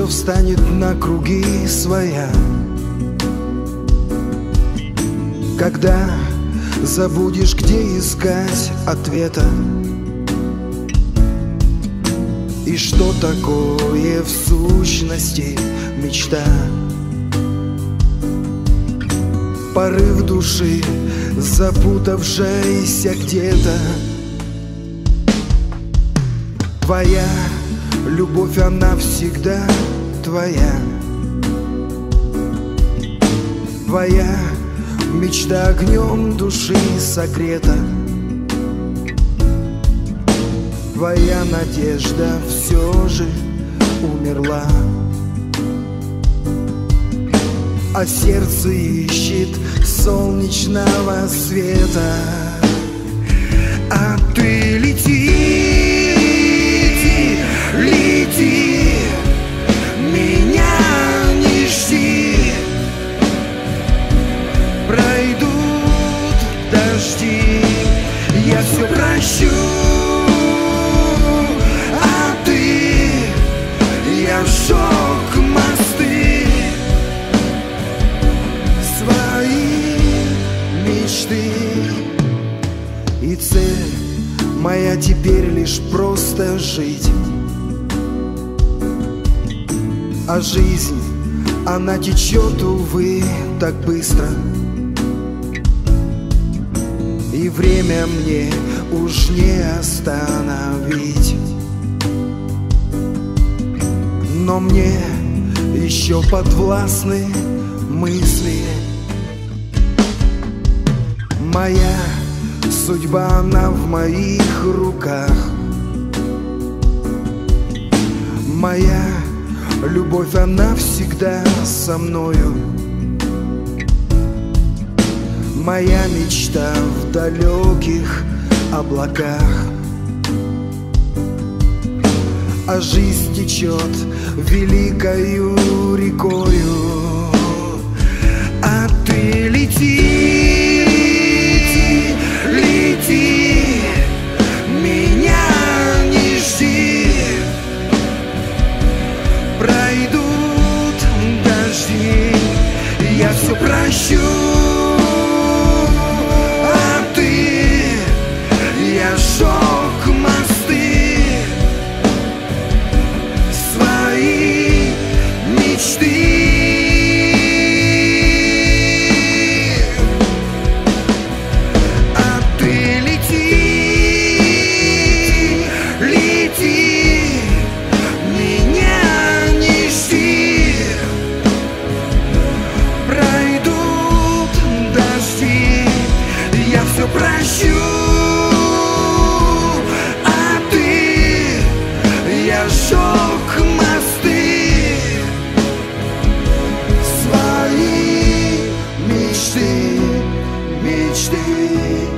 все встанет на круги своя. Когда забудешь, где искать ответа, и что такое в сущности мечта. Порыв души, запутавшаяся где-то. Твоя любовь, она всегда твоя. Твоя мечта огнем души согрета. Твоя надежда все же умерла, а сердце ищет солнечного света. А ты лети, лети, меня не жди. Пройдут дожди, я все прощу. А ты, я сжег мосты, свои мечты. И цель моя теперь лишь просто жить. А жизнь, она течет, увы, так быстро. И время мне уж не остановить. Но мне еще подвластны мысли. Моя судьба, она в моих руках. Моя любовь, она всегда со мною. Моя мечта в далеких облаках. А жизнь течет великою рекою. А ты лети, лети, меня не жди. Пройдут дожди, я все прощу. А ты, я сжег мосты, свои мечты. А ты лети, лети, меня не жди. Пройдут дожди, я все прощу. А ты, я сжег мосты, свои мечты, мечты.